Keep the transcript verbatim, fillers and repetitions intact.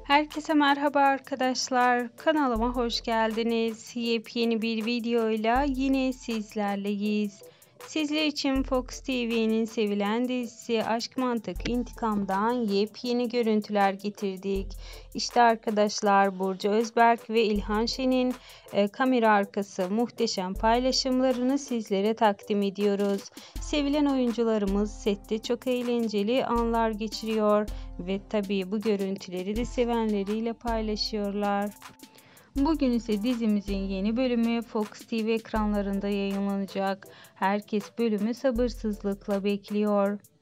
Herkese merhaba arkadaşlar. Kanalıma hoş geldiniz. Yepyeni bir videoyla yine sizlerleyiz. Sizler için Fox T V'nin sevilen dizisi Aşk Mantık İntikam'dan yepyeni görüntüler getirdik. İşte arkadaşlar, Burcu Özberk ve İlhan Şen'in e, kamera arkası muhteşem paylaşımlarını sizlere takdim ediyoruz. Sevilen oyuncularımız sette çok eğlenceli anlar geçiriyor ve tabii bu görüntüleri de sevenleriyle paylaşıyorlar. Bugün ise dizimizin yeni bölümü Fox T V ekranlarında yayınlanacak. Herkes bölümü sabırsızlıkla bekliyor.